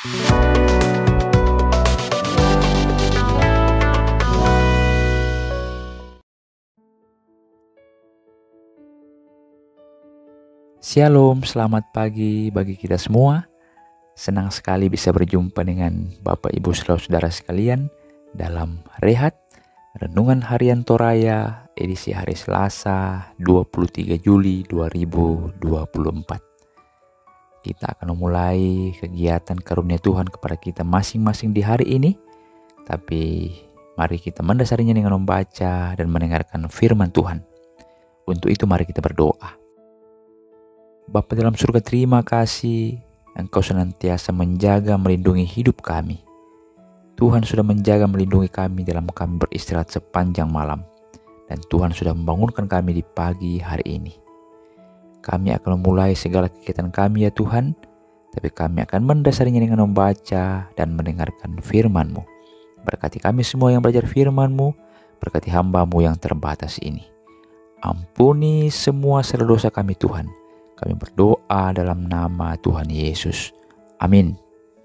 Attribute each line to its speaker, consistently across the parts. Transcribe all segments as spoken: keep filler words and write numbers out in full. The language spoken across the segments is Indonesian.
Speaker 1: Shalom, selamat pagi bagi kita semua. Senang sekali bisa berjumpa dengan Bapak Ibu Saudara-saudara sekalian dalam Rehat Renungan Harian Toraya edisi hari Selasa dua puluh tiga Juli dua ribu dua puluh empat. Kita akan memulai kegiatan karunia Tuhan kepada kita masing-masing di hari ini. Tapi mari kita mendasarinya dengan membaca dan mendengarkan firman Tuhan. Untuk itu mari kita berdoa. Bapa dalam surga, terima kasih Engkau senantiasa menjaga melindungi hidup kami. Tuhan sudah menjaga melindungi kami dalam kami beristirahat sepanjang malam. Dan Tuhan sudah membangunkan kami di pagi hari ini. Kami akan memulai segala kegiatan kami ya Tuhan. Tapi kami akan mendasarinya dengan membaca dan mendengarkan firman-Mu. Berkati kami semua yang belajar firman-Mu. Berkati hamba-Mu yang terbatas ini. Ampuni semua salah dosa kami Tuhan. Kami berdoa dalam nama Tuhan Yesus. Amin.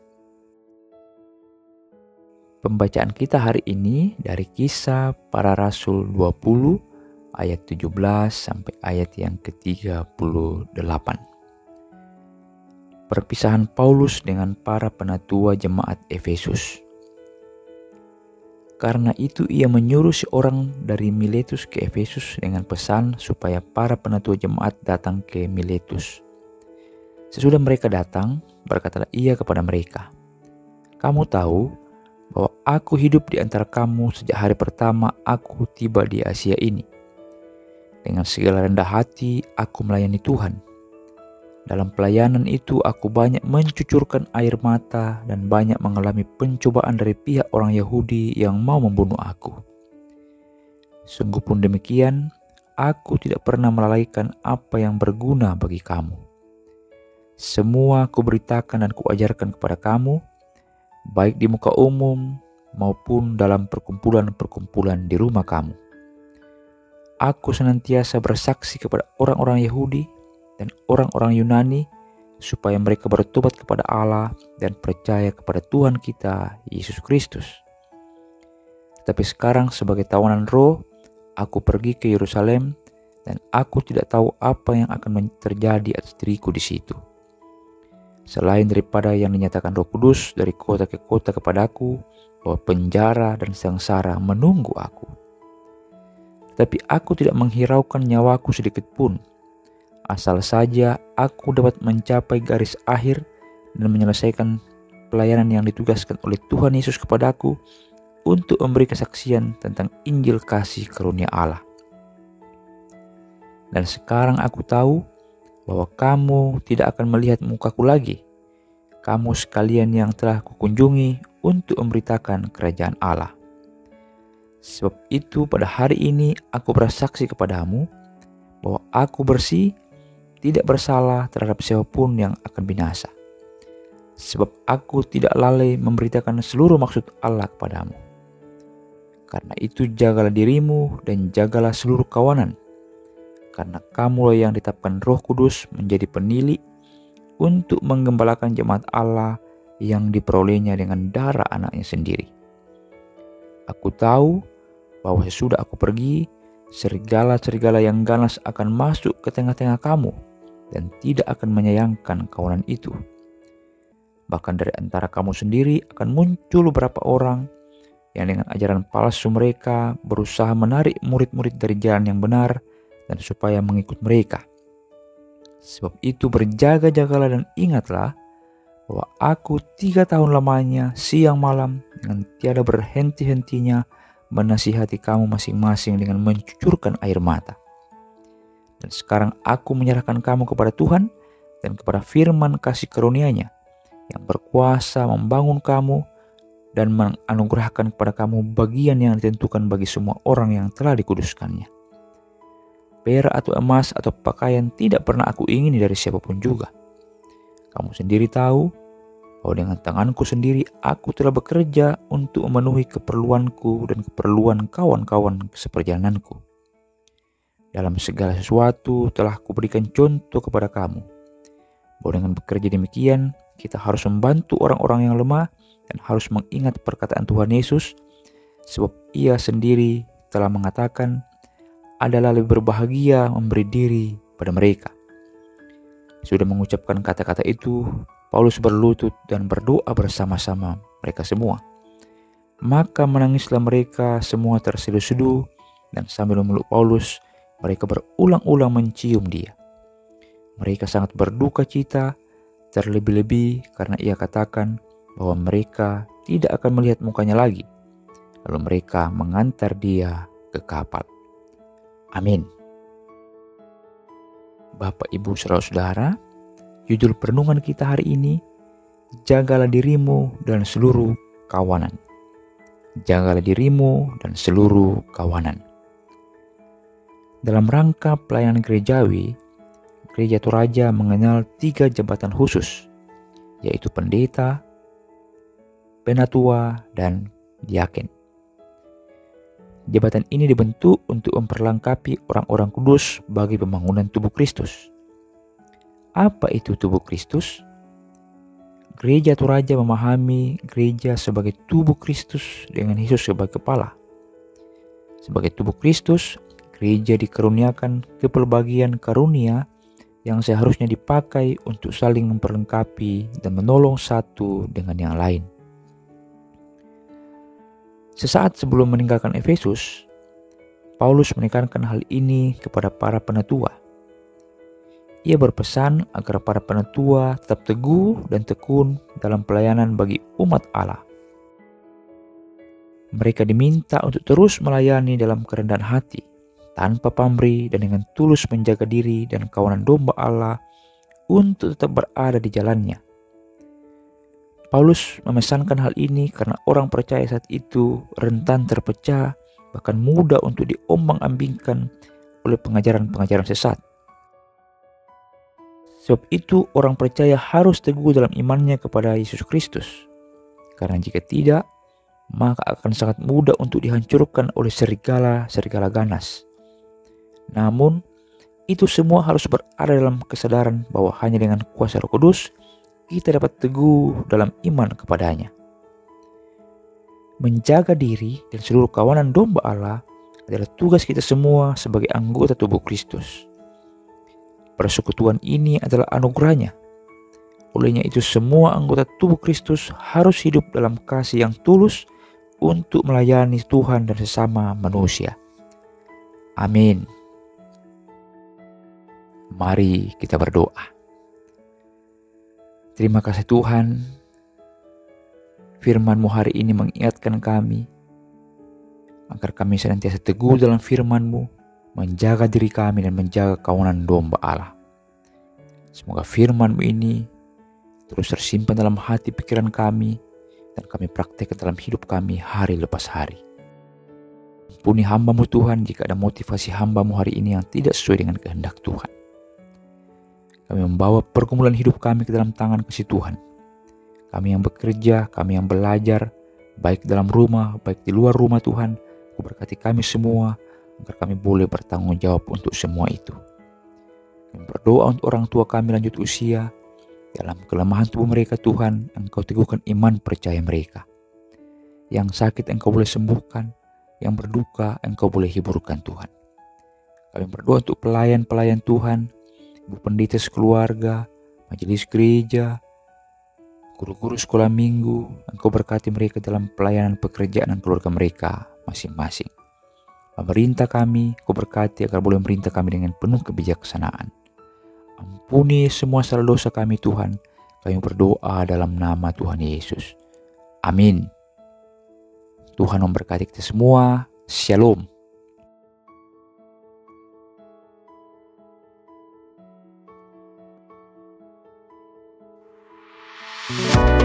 Speaker 1: Pembacaan kita hari ini dari Kisah Para Rasul dua puluh ayat tujuh belas sampai ayat yang ke tiga puluh delapan. Perpisahan Paulus dengan para penatua jemaat Efesus. Karena itu ia menyuruh seorang dari Miletus ke Efesus dengan pesan supaya para penatua jemaat datang ke Miletus. Sesudah mereka datang, berkatalah ia kepada mereka, "Kamu tahu bahwa aku hidup di antara kamu sejak hari pertama aku tiba di Asia ini. Dengan segala rendah hati aku melayani Tuhan. Dalam pelayanan itu aku banyak mencucurkan air mata dan banyak mengalami pencobaan dari pihak orang Yahudi yang mau membunuh aku. Sungguh pun demikian, aku tidak pernah melalaikan apa yang berguna bagi kamu. Semua kuberitakan dan kuajarkan kepada kamu, baik di muka umum maupun dalam perkumpulan-perkumpulan di rumah kamu. Aku senantiasa bersaksi kepada orang-orang Yahudi dan orang-orang Yunani supaya mereka bertobat kepada Allah dan percaya kepada Tuhan kita Yesus Kristus. Tetapi sekarang sebagai tawanan roh, aku pergi ke Yerusalem dan aku tidak tahu apa yang akan terjadi atas diriku di situ. Selain daripada yang dinyatakan Roh Kudus dari kota ke kota kepadaku, bahwa penjara dan sengsara menunggu aku. Tetapi aku tidak menghiraukan nyawaku sedikit pun, asal saja aku dapat mencapai garis akhir dan menyelesaikan pelayanan yang ditugaskan oleh Tuhan Yesus kepadaku untuk memberi kesaksian tentang Injil kasih karunia Allah. Dan sekarang aku tahu bahwa kamu tidak akan melihat mukaku lagi, kamu sekalian yang telah kukunjungi untuk memberitakan kerajaan Allah. Sebab itu pada hari ini aku bersaksi kepadamu bahwa aku bersih, tidak bersalah terhadap siapapun yang akan binasa. Sebab aku tidak lalai memberitakan seluruh maksud Allah kepadamu. Karena itu jagalah dirimu dan jagalah seluruh kawanan. Karena kamulah yang ditetapkan Roh Kudus menjadi penili untuk menggembalakan jemaat Allah yang diperolehnya dengan darah anaknya sendiri. Aku tahu bahwa sesudah aku pergi, serigala-serigala yang ganas akan masuk ke tengah-tengah kamu dan tidak akan menyayangkan kawanan itu. Bahkan dari antara kamu sendiri akan muncul beberapa orang yang dengan ajaran palsu mereka berusaha menarik murid-murid dari jalan yang benar dan supaya mengikut mereka. Sebab itu berjaga-jagalah dan ingatlah bahwa aku tiga tahun lamanya siang malam dengan tiada berhenti-hentinya menasihati kamu masing-masing dengan mencucurkan air mata. Dan sekarang aku menyerahkan kamu kepada Tuhan dan kepada firman kasih karunia-Nya yang berkuasa membangun kamu dan menganugerahkan kepada kamu bagian yang ditentukan bagi semua orang yang telah dikuduskannya. Perak atau emas atau pakaian tidak pernah aku ingini dari siapapun juga. Kamu sendiri tahu bahwa dengan tanganku sendiri aku telah bekerja untuk memenuhi keperluanku dan keperluan kawan-kawan seperjalananku. Dalam segala sesuatu telah kuberikan contoh kepada kamu, bahwa dengan bekerja demikian kita harus membantu orang-orang yang lemah dan harus mengingat perkataan Tuhan Yesus, sebab Ia sendiri telah mengatakan, adalah lebih berbahagia memberi diri pada mereka. Sudah mengucapkan kata-kata itu, Paulus berlutut dan berdoa bersama-sama mereka semua. Maka menangislah mereka semua terseduh-seduh, dan sambil memeluk Paulus, mereka berulang-ulang mencium dia. Mereka sangat berduka cita, terlebih-lebih karena ia katakan bahwa mereka tidak akan melihat mukanya lagi. Lalu mereka mengantar dia ke kapal. Amin. Bapak, Ibu, saudara-saudara, judul perenungan kita hari ini, jagalah dirimu dan seluruh kawanan. Jagalah dirimu dan seluruh kawanan. Dalam rangka pelayanan gerejawi, Gereja Toraja mengenal tiga jabatan khusus, yaitu pendeta, penatua, dan diaken. Jabatan ini dibentuk untuk memperlengkapi orang-orang kudus bagi pembangunan tubuh Kristus. Apa itu tubuh Kristus? Gereja Toraja memahami gereja sebagai tubuh Kristus dengan Yesus sebagai kepala. Sebagai tubuh Kristus, gereja dikaruniakan kepelbagian karunia yang seharusnya dipakai untuk saling memperlengkapi dan menolong satu dengan yang lain. Sesaat sebelum meninggalkan Efesus, Paulus menekankan hal ini kepada para penatua. Ia berpesan agar para penatua tetap teguh dan tekun dalam pelayanan bagi umat Allah. Mereka diminta untuk terus melayani dalam kerendahan hati, tanpa pamrih dan dengan tulus menjaga diri dan kawanan domba Allah untuk tetap berada di jalannya. Paulus memesankan hal ini karena orang percaya saat itu rentan terpecah, bahkan mudah untuk diombang-ambingkan oleh pengajaran-pengajaran sesat. Sebab itu orang percaya harus teguh dalam imannya kepada Yesus Kristus. Karena jika tidak, maka akan sangat mudah untuk dihancurkan oleh serigala-serigala ganas. Namun, itu semua harus berada dalam kesadaran bahwa hanya dengan kuasa Roh Kudus kita dapat teguh dalam iman kepadanya. Menjaga diri dan seluruh kawanan domba Allah adalah tugas kita semua sebagai anggota tubuh Kristus. Persekutuan ini adalah anugerahnya. Olehnya itu semua anggota tubuh Kristus harus hidup dalam kasih yang tulus untuk melayani Tuhan dan sesama manusia. Amin. Mari kita berdoa. Terima kasih Tuhan, firman-Mu hari ini mengingatkan kami agar kami senantiasa teguh dalam firman-Mu, menjaga diri kami dan menjaga kawanan domba Allah. Semoga firman-Mu ini terus tersimpan dalam hati pikiran kami dan kami praktekkan dalam hidup kami hari lepas hari. Ampuni hamba-Mu Tuhan jika ada motivasi hamba-Mu hari ini yang tidak sesuai dengan kehendak Tuhan. Kami membawa pergumulan hidup kami ke dalam tangan kasih Tuhan. Kami yang bekerja, kami yang belajar, baik dalam rumah, baik di luar rumah Tuhan. Kau berkati kami semua, agar kami boleh bertanggung jawab untuk semua itu. Kami berdoa untuk orang tua kami lanjut usia, dalam kelemahan tubuh mereka Tuhan, Engkau teguhkan iman percaya mereka. Yang sakit Engkau boleh sembuhkan, yang berduka Engkau boleh hiburkan Tuhan. Kami berdoa untuk pelayan-pelayan Tuhan, ibu pendeta sekeluarga, majelis gereja, guru-guru sekolah minggu. Engkau berkati mereka dalam pelayanan pekerjaan dan keluarga mereka masing-masing. Pemerintah kami, Kau berkati agar boleh memerintah kami dengan penuh kebijaksanaan. Ampuni semua salah dosa kami Tuhan. Kami berdoa dalam nama Tuhan Yesus. Amin. Tuhan memberkati kita semua. Shalom. Thank you.